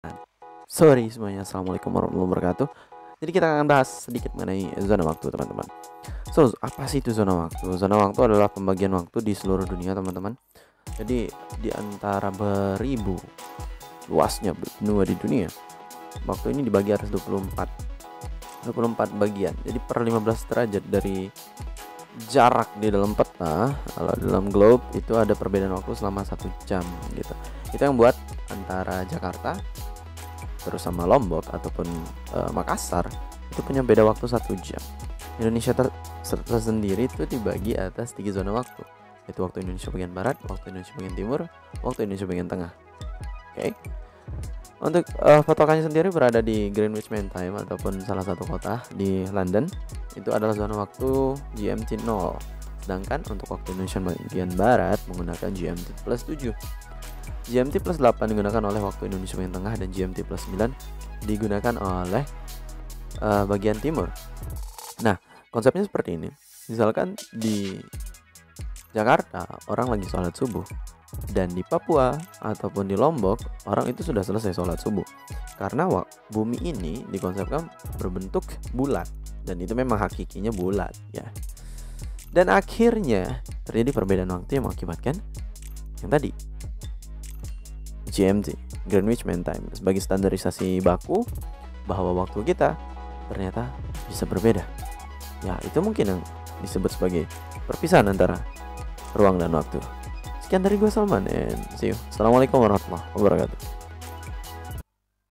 Sorry semuanya, assalamualaikum warahmatullahi wabarakatuh. Jadi kita akan bahas sedikit mengenai zona waktu, teman-teman. So, apa sih itu zona waktu? Zona waktu adalah pembagian waktu di seluruh dunia, teman-teman. Jadi di antara beribu luasnya benua di dunia, waktu ini dibagi atas 24 bagian. Jadi per 15 derajat dari jarak di dalam peta, kalau dalam globe itu ada perbedaan waktu selama 1 jam gitu. Itu yang buat antara Jakarta terus sama Lombok ataupun Makassar itu punya beda waktu 1 jam. Indonesia tersendiri itu dibagi atas 3 zona waktu, yaitu waktu Indonesia bagian barat, waktu Indonesia bagian timur, waktu Indonesia bagian tengah. Oke. Untuk patokannya sendiri berada di Greenwich Mean Time ataupun salah satu kota di London. Itu adalah zona waktu GMT 0. Sedangkan untuk waktu Indonesia bagian barat menggunakan GMT plus 7. GMT plus 8 digunakan oleh waktu Indonesia bagian tengah, dan GMT plus 9 digunakan oleh bagian timur. Nah, konsepnya seperti ini. Misalkan di Jakarta orang lagi sholat subuh, dan di Papua ataupun di Lombok orang itu sudah selesai sholat subuh. Karena bumi ini dikonsepkan berbentuk bulat, dan itu memang hakikinya bulat ya. Dan akhirnya terjadi perbedaan waktu yang mengakibatkan yang tadi, GMT, Greenwich Mean Time, sebagai standarisasi baku bahwa waktu kita ternyata bisa berbeda. Ya, itu mungkin yang disebut sebagai perpisahan antara ruang dan waktu. Sekian dari gue, Salman, and see you. Assalamualaikum warahmatullahi wabarakatuh.